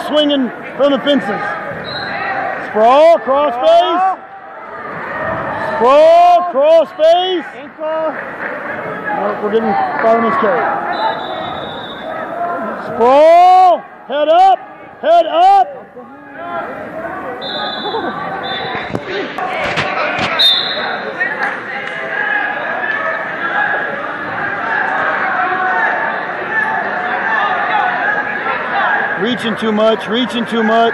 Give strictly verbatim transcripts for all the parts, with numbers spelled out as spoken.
swinging from the fences. Sprawl, cross face. Sprawl, cross face. Ankle. No, we're getting fireman's carry. Sprawl, head up, head up. Reaching too much, reaching too much.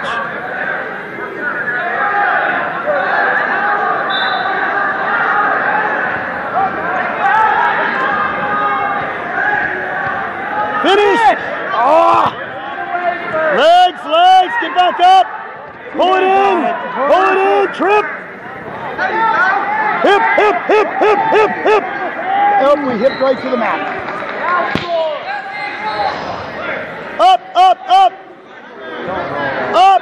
Finish! Oh! Legs, legs, get back up. Pull it in, pull it in, trip. Hip, hip, hip, hip, hip, hip. Up, we hip right to the mat. Up, up, up. Up.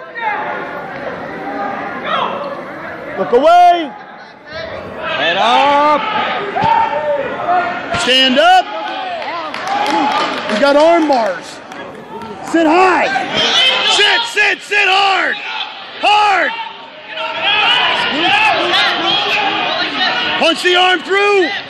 Look away. Head up. Stand up. We got arm bars. Sit high. Sit, sit, sit hard. Hard. Punch the arm through.